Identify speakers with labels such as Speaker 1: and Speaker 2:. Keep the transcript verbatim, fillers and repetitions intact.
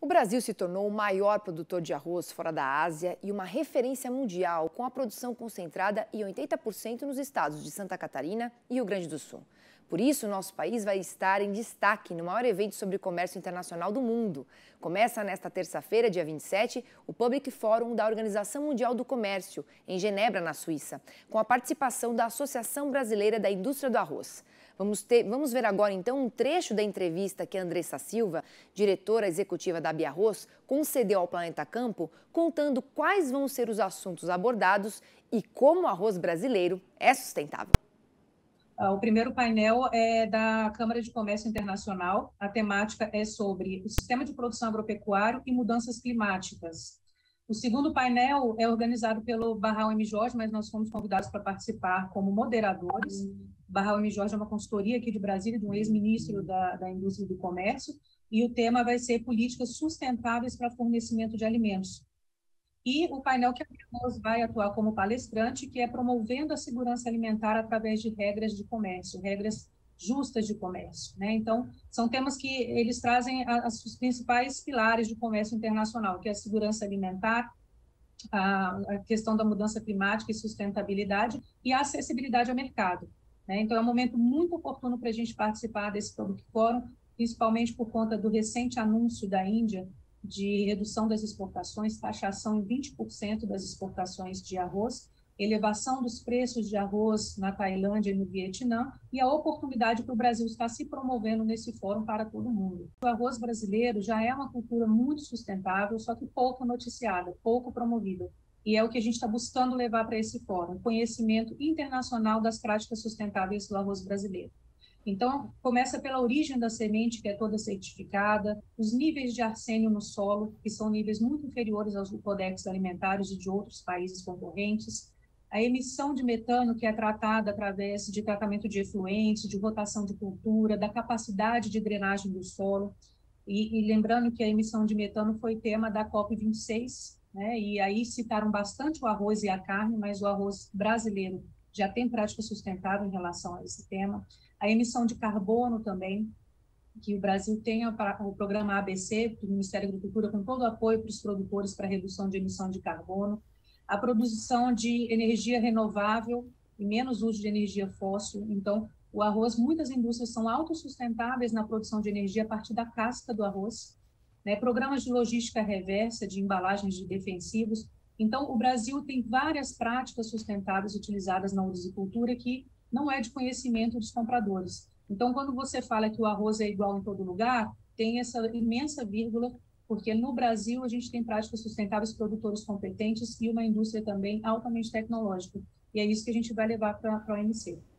Speaker 1: O Brasil se tornou o maior produtor de arroz fora da Ásia e uma referência mundial, com a produção concentrada em oitenta por cento nos estados de Santa Catarina e Rio Grande do Sul. Por isso, nosso país vai estar em destaque no maior evento sobre comércio internacional do mundo. Começa nesta terça-feira, dia vinte e sete, o Public Forum da Organização Mundial do Comércio, em Genebra, na Suíça, com a participação da Associação Brasileira da Indústria do Arroz. Vamos, ter, vamos ver agora, então, um trecho da entrevista que a Andressa Silva, diretora executiva da Biarroz, concedeu ao Planeta Campo, contando quais vão ser os assuntos abordados e como o arroz brasileiro é sustentável.
Speaker 2: O primeiro painel é da Câmara de Comércio Internacional. A temática é sobre o sistema de produção agropecuário e mudanças climáticas. O segundo painel é organizado pelo Barral M. Jorge, mas nós fomos convidados para participar como moderadores. O Barral M. Jorge é uma consultoria aqui de Brasília, de um ex-ministro da, da Indústria e do Comércio, e o tema vai ser políticas sustentáveis para fornecimento de alimentos. E o painel que a Biarroz vai atuar como palestrante, que é promovendo a segurança alimentar através de regras de comércio, regras justas de comércio, né? Então, são temas que eles trazem as, os principais pilares do comércio internacional, que é a segurança alimentar, a, a questão da mudança climática e sustentabilidade e a acessibilidade ao mercado, né? Então, é um momento muito oportuno para a gente participar desse Public Forum, principalmente por conta do recente anúncio da Índia de redução das exportações, taxação em vinte por cento das exportações de arroz, elevação dos preços de arroz na Tailândia e no Vietnã, e a oportunidade para o Brasil estar se promovendo nesse fórum para todo mundo. O arroz brasileiro já é uma cultura muito sustentável, só que pouco noticiada, pouco promovida. E é o que a gente está buscando levar para esse fórum, conhecimento internacional das práticas sustentáveis do arroz brasileiro. Então, começa pela origem da semente, que é toda certificada, os níveis de arsênio no solo, que são níveis muito inferiores aos do Codex Alimentares e de outros países concorrentes, a emissão de metano, que é tratada através de tratamento de efluentes, de rotação de cultura, da capacidade de drenagem do solo, e, e lembrando que a emissão de metano foi tema da COP vinte e seis, né? E aí citaram bastante o arroz e a carne, mas o arroz brasileiro já tem prática sustentável em relação a esse tema. A emissão de carbono também, que o Brasil tem o programa A B C, do Ministério da Agricultura, com todo o apoio para os produtores para a redução de emissão de carbono. A produção de energia renovável e menos uso de energia fóssil. Então, o arroz, muitas indústrias são autossustentáveis na produção de energia a partir da casca do arroz, né? Programas de logística reversa, de embalagens de defensivos. Então, o Brasil tem várias práticas sustentáveis utilizadas na horticultura que não é de conhecimento dos compradores. Então, quando você fala que o arroz é igual em todo lugar, tem essa imensa vírgula, porque no Brasil a gente tem práticas sustentáveis, produtores competentes e uma indústria também altamente tecnológica. E é isso que a gente vai levar para a O M C.